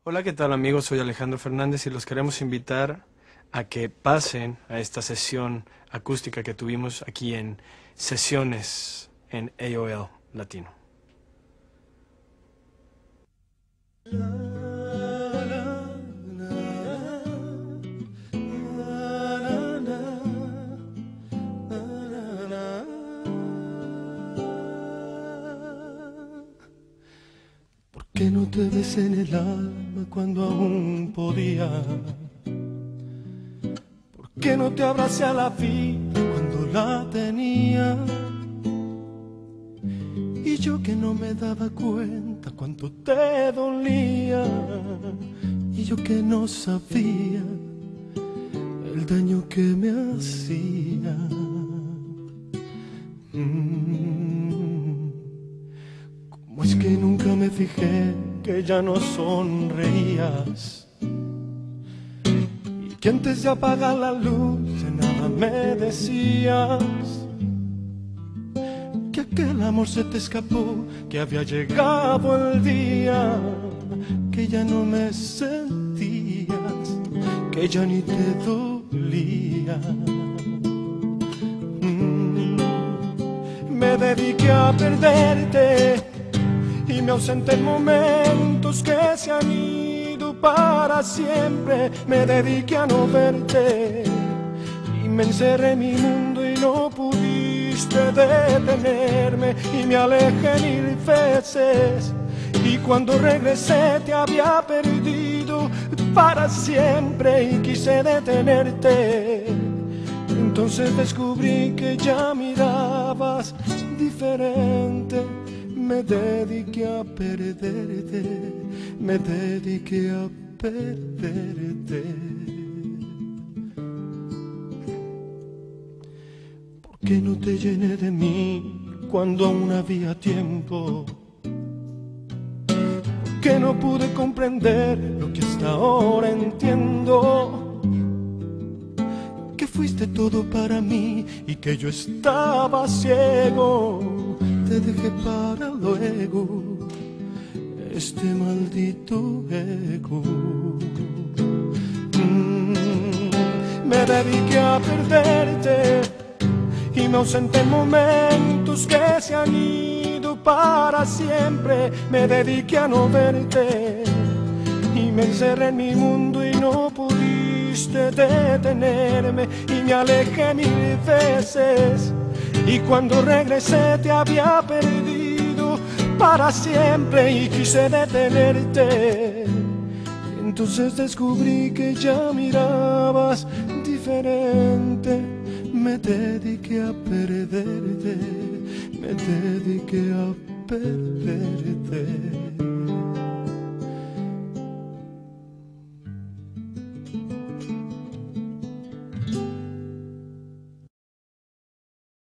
Hola, ¿qué tal amigos? Soy Alejandro Fernández y los queremos invitar a que pasen a esta sesión acústica que tuvimos aquí en Sesiones en AOL Latino. ¿Por qué no te besé en el alma cuando aún podía? ¿Por qué no te abracé a la vida cuando la tenía? Y yo que no me daba cuenta cuánto te dolía, y yo que no sabía el daño que me hacía. ¿Cómo es que nunca me fijé que ya no sonreías? Y que antes de apagar la luz de nada me decías que aquel amor se te escapó, que había llegado el día, que ya no me sentías, que ya ni te dolía. Me dediqué a perderte y me ausenté en momentos que se han ido para siempre. Me dediqué a no verte y me encerré en mi mundo y no pudiste detenerme. Y me alejé 1000 veces y cuando regresé te había perdido para siempre y quise detenerte. Entonces descubrí que ya mirabas diferente. Me dediqué a perderte, me dediqué a perderte. ¿Por qué no te llené de mí cuando aún había tiempo? ¿Por qué no pude comprender lo que hasta ahora entiendo? Que fuiste todo para mí y que yo estaba ciego. Te dejé para luego este maldito ego. Me dediqué a perderte y me ausenté en momentos que se han ido para siempre. Me dediqué a no verte y me encerré en mi mundo y no pudiste detenerme. Y me alejé 1000 veces y cuando regresé te había perdido para siempre y quise detenerte. Entonces descubrí que ya mirabas diferente. Me dediqué a perderte, me dediqué a perderte.